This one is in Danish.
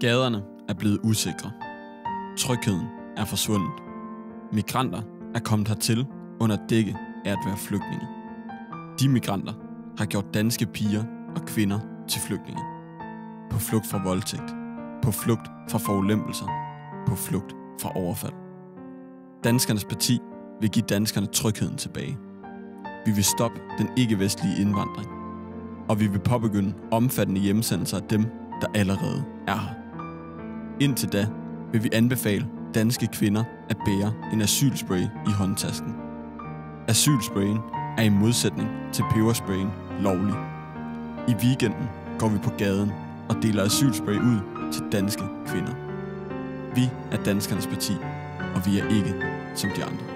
Gaderne er blevet usikre. Trygheden er forsvundet. Migranter er kommet hertil under dække af at være flygtninge. De migranter har gjort danske piger og kvinder til flygtninge. På flugt fra voldtægt. På flugt fra forulempelser. På flugt fra overfald. Danskernes Parti vil give danskerne trygheden tilbage. Vi vil stoppe den ikke-vestlige indvandring. Og vi vil påbegynde omfattende hjemsendelser af dem, der allerede er her. Indtil da vil vi anbefale danske kvinder at bære en asylspray i håndtasken. Asylsprayen er i modsætning til pebersprayen lovlig. I weekenden går vi på gaden og deler asylspray ud til danske kvinder. Vi er Danskernes Parti, og vi er ikke som de andre.